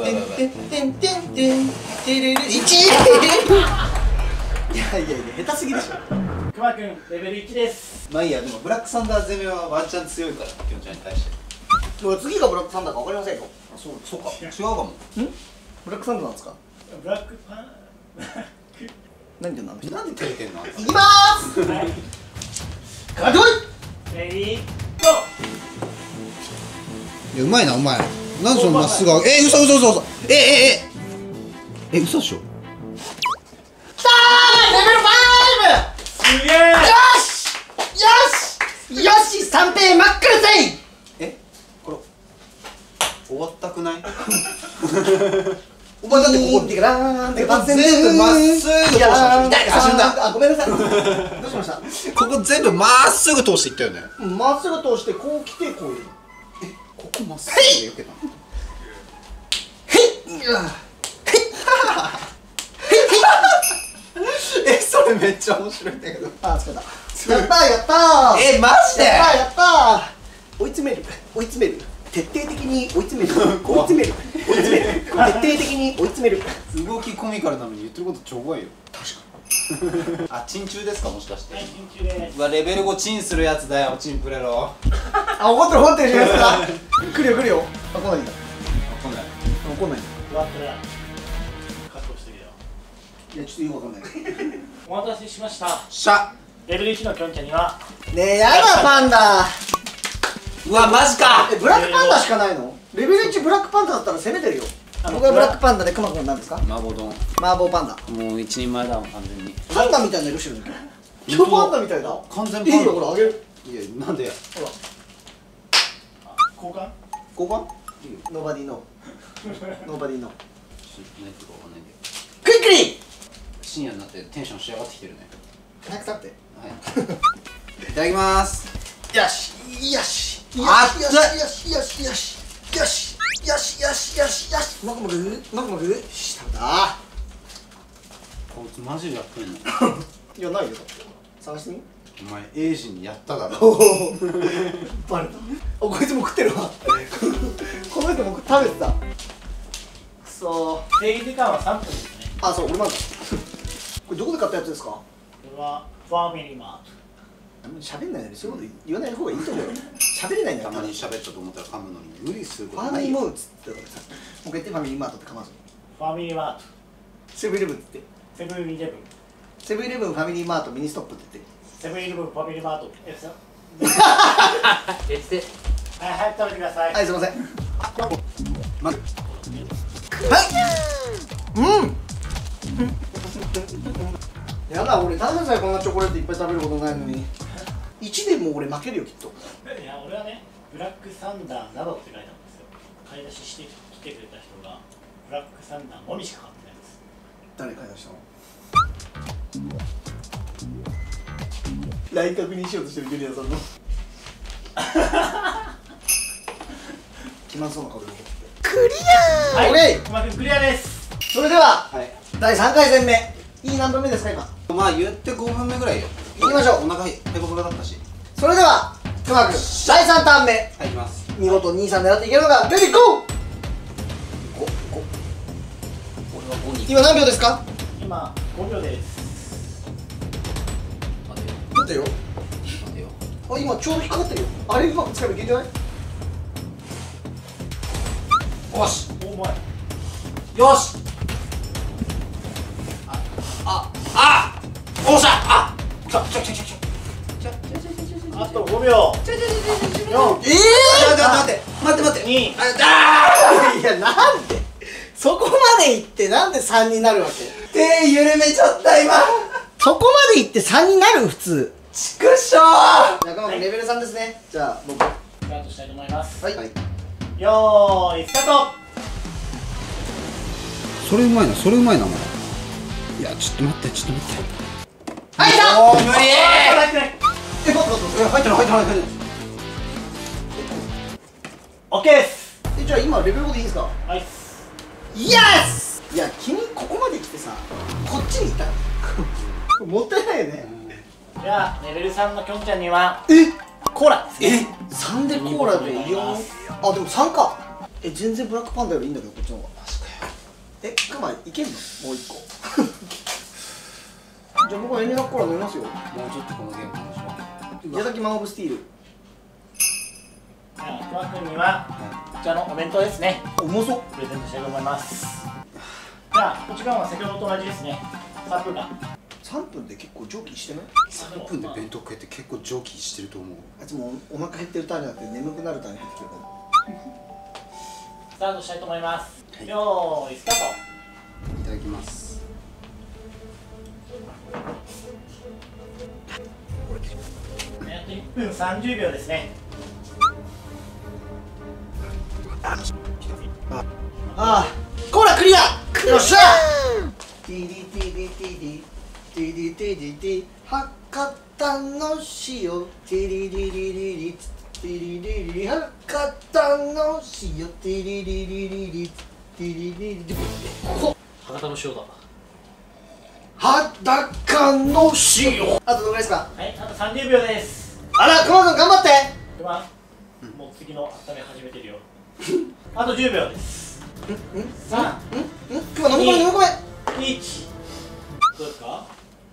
てんてんてんてんてれれ1いやいやいや下手すぎでしょ。 くまくんレベル1です。 まあいいや、でもブラックサンダー攻めはワンチャン強いから、きょんちゃんに対して。 次がブラックサンダーか分かりませんよ。 あ、そうか、違うかも。 ブラックサンダーなんですか。 ブラックパン何でなんでなんで照れてんの。 いきまーす。 はいかかってこレディーゴいや、うまいな、うまい。なんでそのまっすぐ。嘘。嘘でしょ。 いきたーレベル 5。 ーすげえ。 よしよしよし探偵マックルセイ。 えこれ終わったくない？ お前だってここってからーんって全部まっすぐ通した。 あ、ごめんなさい。どうしました？ ここ全部まっすぐ通していったよね。 まっすぐ通してこう来てこう。 ここまっすぐでよけたの。それめっちゃ面白いんだけど。 あ、疲れた。やったーやったー。 マジで？ やったーやったー。追い詰める追い詰める。徹底的に追い詰める。追い詰める。追い詰める。徹底的に追い詰める。 動きコミカルなのに言ってること超怖いよ。確かに。あ、チン中ですかもしかして。 はい、緊急です。 うわ、レベル5チンするやつだよ、チンプレロ。 あ、怒ってる怒ってるじゃないですか。来るよ来るよ。あ、来ないんだ。 わかんない。 来ないんだ。 終わったら確保してるよ。 いや、ちょっとよくわかんない。 お待たせしました。 しゃ。 レベル1のきょんちゃんにはねえ、やだパンダ。 うわ、マジか。 ブラックパンダしかないの？レベル1ブラックパンダだったら攻めてるよ。僕はブラックパンダで、くまくんなんですか？ 麻婆丼。 麻婆パンダ。 もう一人前だもん、完全に。 パンダみたいな色してるんだけど。今日パンダみたいだ。 完全パンダ。 いいよ、ほら、あげる。 いや、なんでや。 ほら。 交換交換？ ノーバディノー。ノーバディノー。 何やってるかわかんないんで。 クイックリ深夜になってテンション仕上がってきてるね。 早く食べて。 はい。いただきます。 よしよしよしよしよしよしよしよしよしよしよしよしよし。もぐもぐもぐもぐ。よし、食べた。 こいつマジでやってんの？ いや、ないよ。探してみ。 お前エイジにやっただろ。 おおバレた。お、こいつも食ってるわ。この人も食べてた。くそー。 制限時間は3分ですね。 あ、そう、俺まだ。これどこで買ったやつですか？ これはファミリーマート。 あんまり喋んないのにそういうこと言わない方がいいと思うよ。喋れないんだよ。 たまに喋ったと思ったら噛むのに無理するフことないよ。 ァミリーモーツって言ったからさ。もう一回言ってファミリーマートって噛まずに。 ファミリーマート。 セブンイレブンって言って。 セブンイレブン。 セブンイレブンファミリーマートミニストップって言って。 セブンイレブンファミリーマート。ですよ。 決してはい、早く食べてください。 はい、すいません。 まうん。やだ、俺なんでさえこんなチョコレートいっぱい食べることないのに。1でもう俺負けるよ、きっと。 いや、俺はね、ブラックサンダーなどって書いてあるんですよ。買い出ししてきてくれた人がブラックサンダーのみしか買ってないんです。 誰買い出したの？LINE 確認しようとしてるジュニアさんの気まずそうな顔でクリアー。オッケー。 くまくんクリアです。 それでははい。 第3回戦目。いい何分目ですか今？ まあ言って5分目ぐらいよ。 行きましょう。 お腹ペコペコだったし。 それではくまくん第3ターン目、 はい、行きます。 見事2、3狙っていけるのか。レディーゴー。 俺は5に。 今何秒ですか？ 今5秒です。 待てよ。 待ってよ。 待てよ。 あ、今ちょうど引っかかってるよ。あれうまく使えばいけんじゃない？ よし。 お前。 よし。おっしゃ。ちょ。 あと5秒。4。 待って。 2。 いや、なんでそこまで行ってなんで3になるわけ？ 手緩めちゃった今。 そこまで行って3になる普通。 ちくしょう。 中間レベル3ですね。じゃあ僕。 スタートしたいと思います。 はい。 よーい、スタート。 それうまいな、もう。いや、ちょっと待って。 はい、来た。 おー、無理。 入ってない。 待って。 入ってない。 オッケーです。 じゃあ今レベル5でいいですか？ はい。 イエス。いや、君ここまで来てさ、こっちにいたもったいないよね。 じゃあレベル3のきょんちゃんにはえ、 コーラですね。 3でコーラでイオン。あ、でも3か。全然ブラックパンダよりいいんだけど、こっちの方が。マジかよ。クマいけんの？もう1個じゃあ僕はエニラコーラ飲みますよ。 もうちょっとこのゲーム楽しもう。 宮崎マンオブスティール。 じゃあくまくんにはこちらのお弁当ですね、 重そう。 プレゼントしたいと思います。じゃあこっち側は先ほどと同じですね。3分間。 3分で結構蒸気してない？ 3分で弁当食えて結構蒸気してると思う。 あいつもお腹減ってるターンじゃなくて眠くなるターンに入ってきてるから。 スタートしたいと思います。よーいスタート。 いただきます。 やって 1分30秒ですね。 ああ、コーラクリア。よっしゃ。ティリティリティリティリティリティ博多の塩ティリリリリリティリリリ博多の塩ティリリリリリティリリリ博多の塩だ。 裸の塩。あとどのぐらいですか。 はい、あと30秒です。 あら、熊君頑張って。 では、もう次の温め始めてるよ。あと10秒です。3、 熊飲み込め飲み込め。 1。どうですか。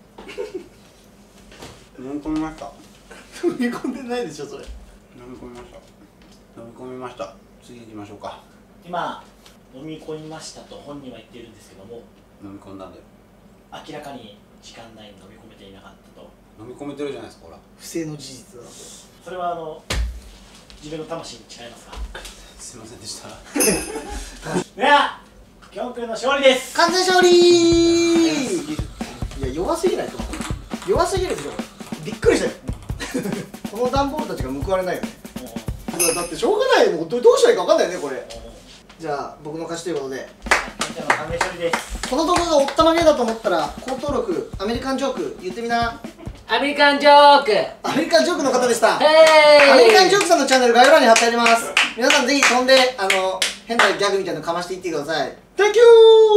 飲み込みました。 飲み込んでないでしょそれ。 飲み込みました。飲み込みました。次行きましょうか。 今飲み込みましたと本人は言っているんですけども、 飲み込んだんで。 明らかに時間内に飲み込めていなかったと。 飲み込めてるじゃないですか、ほら。 不正の事実だと。 それは自分の魂に違いますか。 すいませんでした。 ではきょんくんの勝利です。 完全勝利。いや弱すぎないと思う。弱すぎるでしょ。びっくりしたよ。この段ボールたちが報われないよね。だってしょうがないもうどうしたらいいか分かんないよねこれ。じゃあ僕の勝ちということで、 じゃあ完全勝利です。 この動画がおったまげだと思ったら高登録アメリカンジョーク言ってみな。 アメリカンジョーク。 アメリカンジョークの方でした。アへメリカンジョークさんのチャンネル概要欄に貼ってあります。皆さんぜひ飛んで変なギャグみたいなのかましていってください。 Thank you。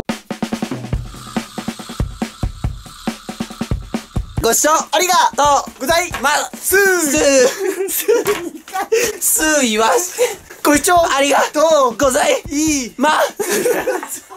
ご視聴ありがとうございますすー言わしてご視聴ありがとうございます